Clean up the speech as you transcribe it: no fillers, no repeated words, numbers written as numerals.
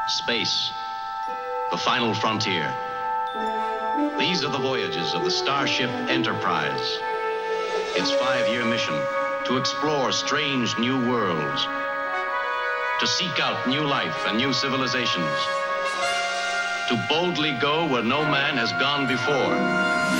Space, the final frontier. These are the voyages of the Starship Enterprise. Its 5-year mission, to explore strange new worlds, to seek out new life and new civilizations, to boldly go where no man has gone before.